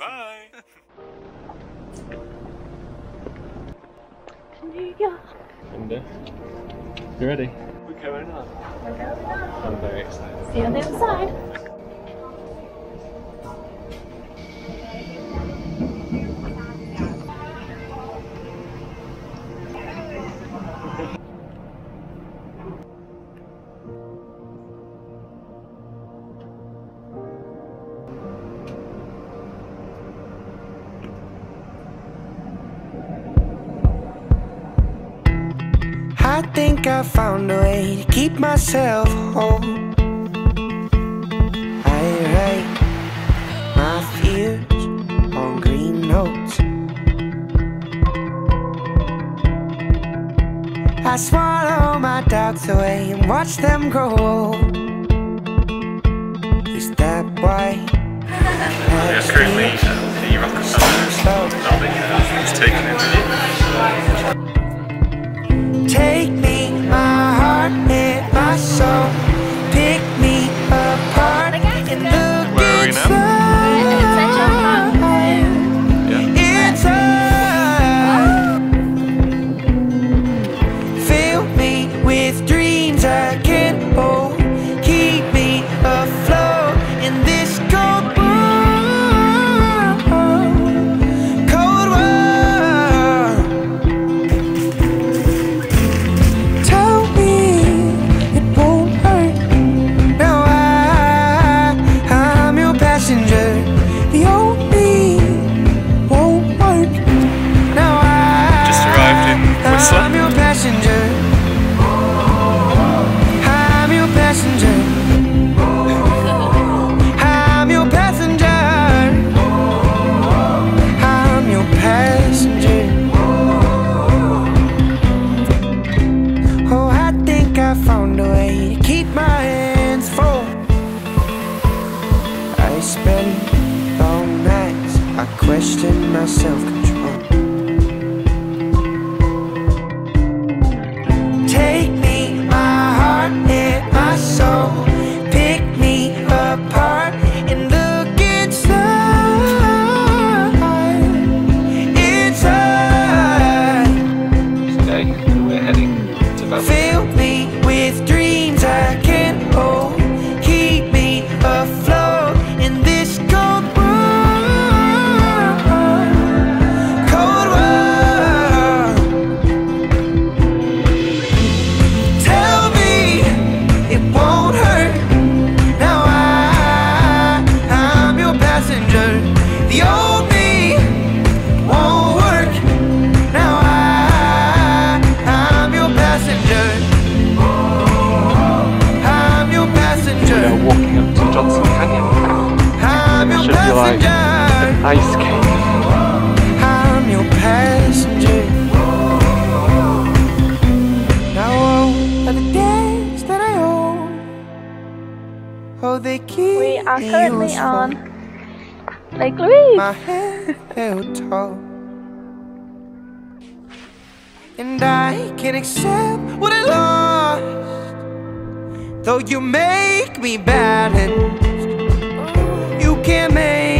Bye. New York. Linda, you ready? We're going on. We're going on. I'm very excited. See you on the other side. I think I found a way to keep myself whole. I write my fears on green notes. I swallow my doubts away and watch them grow old. Is that why? We're currently at the Rockefeller building. It's taken in video. Take me, my heart and my soul. Pick me apart and look Where are we now? inside. Fill me with dreams I can't hold. Keep me afloat in this cold world. Cold world. Tell me it won't hurt. Now I'm your passenger. The old me won't work. Now Just arrived in Whistler. I'm your passenger. I'm your passenger. I'm your passenger. I'm your passenger. Oh, I think I found a way to keep my hands full. I spend long nights, I question my self-control. Take me, my heart and my soul. Pick me apart and look inside. Inside. Today we're heading to Banff. Fill me with dreams I can't hold. Keep me afloat in this cold world. Cold world. Tell me it won't hurt. Now I'm your passenger. The old me won't work. Now I'm your passenger. I'm your passenger. We're walking up to Johnson Canyon. I'm your Should be like an passenger. ice cave. I'm your passenger. Now all of the days that I owe, oh, they keep We are me currently useful. on Lake Louise. My head held tall, and I can accept what I lost. Though you make me balanced, you can't make